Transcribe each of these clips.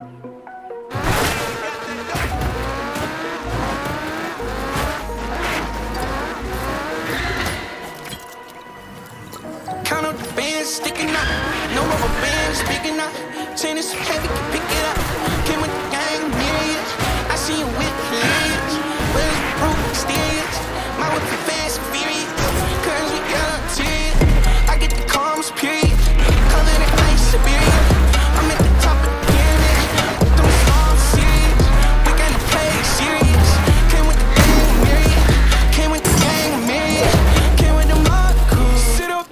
Count up the bands sticking out, no rubber bands picking up. Chain is so heavy, can pick it up. Came with the gang, myriad. I see you with hilarious. Where's the proof, mysterious? My whip is fast and furious. Cause we got ulterior. I get the calms, period. Color the ice, Siberia. I'm at the top of the pyramid. Them small serious. We gotta play serious. Came with the gang, myriad. Came with the gang, myriad. Came with the mud crew. Sit up.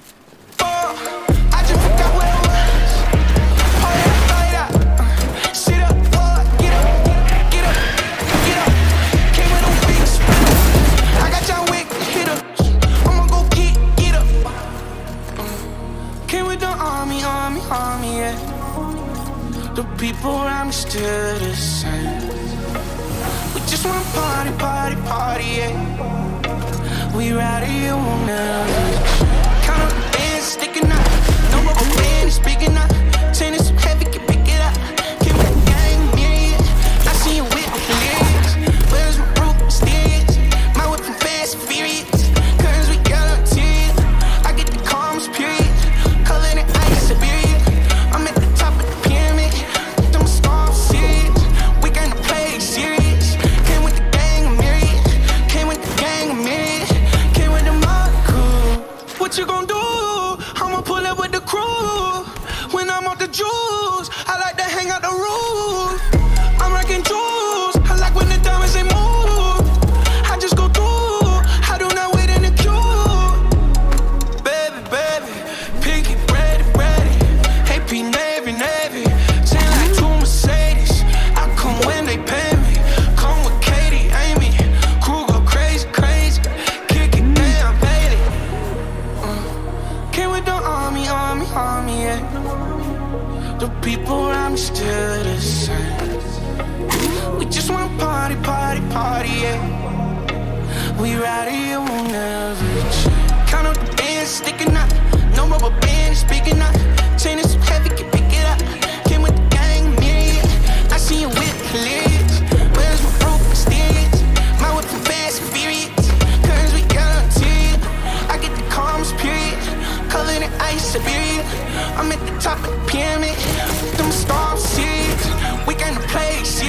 I just forgot what it was. Hold that fight up. Sit up, get up, get up, get up. Came with them big spinners. I got John Wick hitters. I'ma go get up. Came with the army, yeah. The people around me still the same. We just wanna party, yeah. We ride it, you won't never change. Count up the bands sticking out, no rubber band is speaking out. Chain is so heavy, can pick it up. Came with the gang, myriad. I see you with hilarious. Where's my proof, mysterious? My whip is fast and furious. Cause we got ulterior. I get the calms, period. Color the ice, Siberia. I'm at the top of the pyramid. Them storms serious. We gonna play serious. Came with the gang, myriad. Came with the gang, myriad. Came with the mud crew. What you gon' do? I'ma pull up with the crew. When I'm off the juice, I like to hang out the roof. I'm rocking jewels. I like when the diamonds they move. I just go through. I do not wait in the queue. Baby, pinky, ready. AP, Navy. Chain like two Mercedes. I come when they pay me. Come with Katie, Amy. Crew go crazy. Kick it down, baby. Came with the army, yeah. The people around me still the same. We just wanna party, yeah. We ride it, it won't never change. Count up the bands sticking out, no rubber band is speaking out. Chain is so heavy, can pick it up. Came with the gang, myriad. I see you with hilarious. Where's my proof, mysterious? My whip is fast and furious. Cause we got ulterior. I get the calms, period. Color the ice, Siberia. I'm at the top of the pyramid. Them storms serious. We gonna play serious.